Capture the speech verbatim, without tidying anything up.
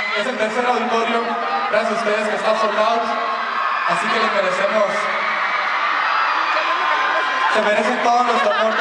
es el tercer auditorio, gracias a ustedes que está sold out, así que les merecemos, se merecen todo nuestro amor.